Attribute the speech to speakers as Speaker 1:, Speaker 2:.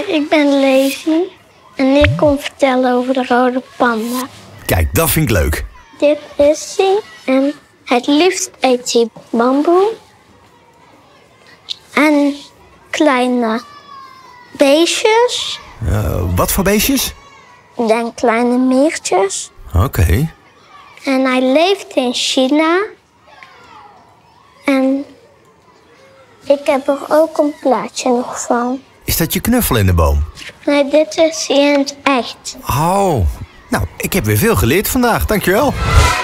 Speaker 1: ik ben Lazy en ik kom vertellen over de rode panda.
Speaker 2: Kijk, dat vind ik leuk.
Speaker 1: Dit is hij en het liefst eet hij bamboe en kleine beestjes.
Speaker 2: Wat voor beestjes?
Speaker 1: En kleine meertjes.
Speaker 2: Oké.
Speaker 1: En hij leeft in China. En ik heb er ook een plaatje nog van.
Speaker 2: Is dat je knuffel in de boom?
Speaker 1: Nee, dit is hij in het echt.
Speaker 2: Oh, nou, ik heb weer veel geleerd vandaag. Dankjewel.